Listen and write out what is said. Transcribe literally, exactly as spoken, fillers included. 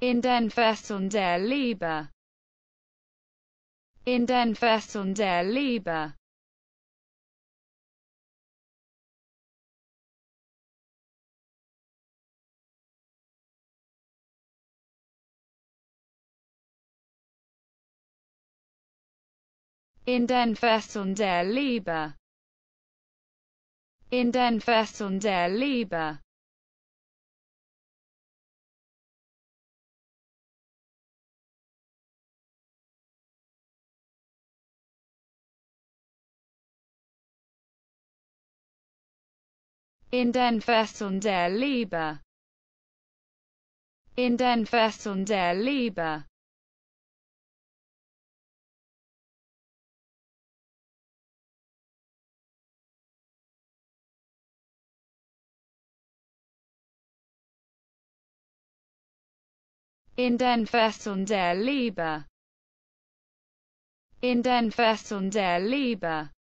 In den Fesseln der Liebe. In den Fesseln der Liebe. In den Fesseln der Liebe. In den Fesseln der Liebe. In den Fesseln der Liebe. In den Fesseln der Liebe. In den Fesseln der Liebe. In den Fesseln der Liebe.